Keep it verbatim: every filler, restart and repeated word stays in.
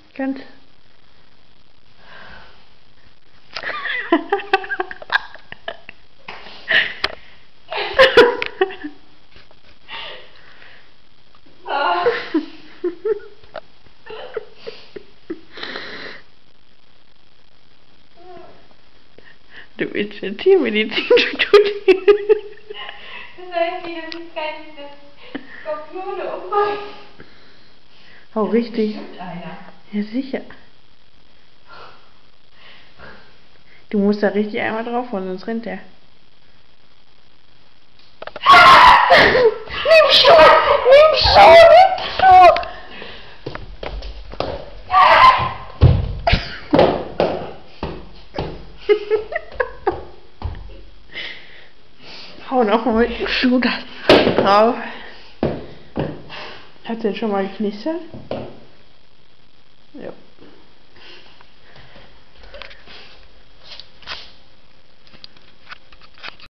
Ganz. Du willst für Tiermedizin studieren. Das heißt, das ist kein Skorpione umbringen. Oh, richtig. Bestimmt einer. Ja, sicher. Du musst da richtig einmal draufhauen, sonst rennt der. Nimm Schuh! Nimm Schuh! Nimm Schuh! Hau noch mal mit dem Schuh da drauf. Hat denn schon mal geknistert? Ja.